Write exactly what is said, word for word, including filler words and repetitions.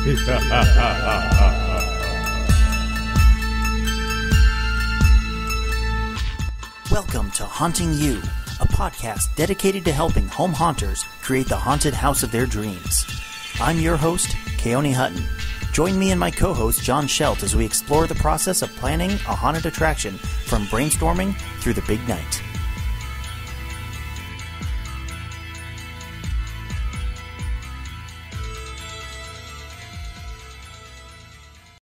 Welcome to Haunting You, a podcast dedicated to helping home haunters create the haunted house of their dreams. I'm your host, Keone Hutton. Join me and my co-host, John Schelt, as we explore the process of planning a haunted attraction from brainstorming through the big night.